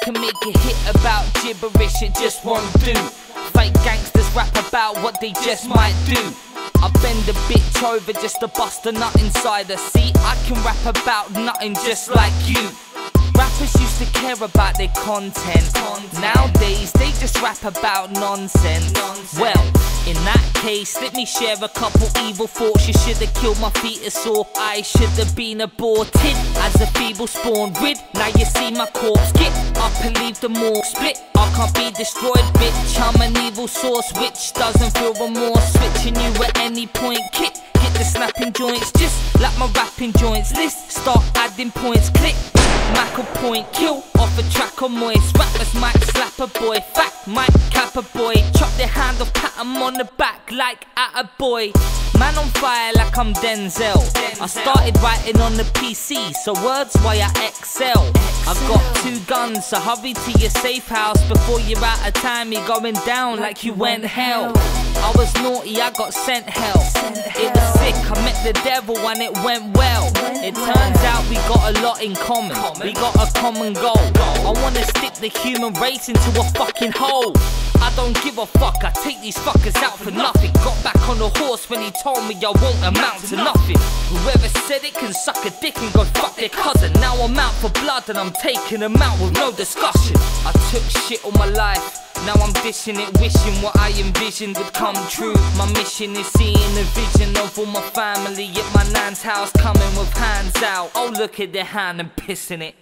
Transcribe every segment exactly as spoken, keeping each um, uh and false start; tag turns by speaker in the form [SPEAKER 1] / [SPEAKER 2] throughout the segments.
[SPEAKER 1] can make a hit about gibberish, it just won't do. Fake gangsters rap about what they just might do. I bend a bitch over just to bust a nut inside her. See, I can rap about nothing just like you. Rappers used to care about their content. Nowadays they just rap about nonsense. Well, in that case, let me share a couple evil thoughts. You should have killed my fetus, or I should have been aborted as a feeble spawn rid. Now you see my corpse, get up and leave the morgue split. I can't be destroyed, bitch, I'm an evil source which doesn't feel remorse. Switching you at any point, kit. Get the snapping joints, just like my rapping joints. List, start adding points, click. Mac a point, kill off a track or moist. Rappers might slap a boy, fact might cap a boy. Chop their hand off, pat 'em on the back like at a boy. Man on fire like I'm Denzel. I started writing on the P C, so words why I excel. I got two guns, so hurry to your safe house before you're out of time. You're going down like you went hell. I was naughty, I got sent hell. It was sick, I met the devil and it went well. It turns out we got a lot in common. We got a common goal. I wanna stick the human race into a fucking hole. I don't give a fuck, I take these fuckers out for nothing. Got back on the horse when he told me I won't amount to nothing. Whoever said it can suck a dick and go fuck their cousin. Now I'm out for blood and I'm taking them out with no discussion. I took shit all my life, now I'm dishing it, wishing what I envisioned would come true. My mission is seeing the vision of all my family at my nan's house, coming with hands out. Oh, look at their hand and pissing it.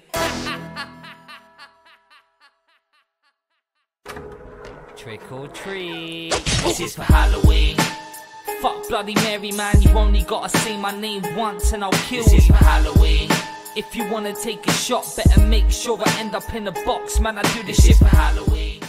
[SPEAKER 1] Trick or treat, this is for Halloween. Fuck Bloody Mary, man, you only gotta say my name once and I'll kill you. This is for Halloween. If you wanna take a shot, better make sure I end up in a box, man, I do this shit for Halloween.